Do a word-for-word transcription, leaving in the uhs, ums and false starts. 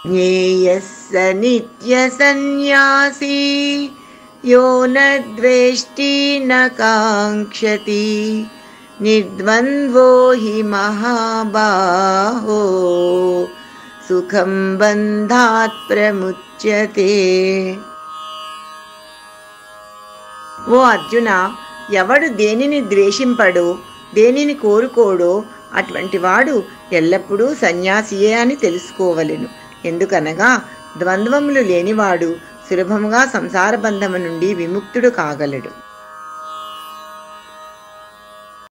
జ్ఞేయః స నిత్య సన్యాసీ యో న ద్వేష్టి న కాంక్షతి నిర్ద్వంద్వో హి మహాబాహో సుఖం బంధాత్ ప్రముచ్యతే. ఓ అర్జున, ఎవడు దేనిని ద్వేషింపడో దేనిని కోరుకోడో అటువంటి వాడు ఎల్లప్పుడూ సన్యాసియే అని తెలుసుకోవలెను. ఎందుకనగా ద్వంద్వములు లేనివాడు సులభముగా సంసార బంధము నుండి విముక్తుడు కాగలడు.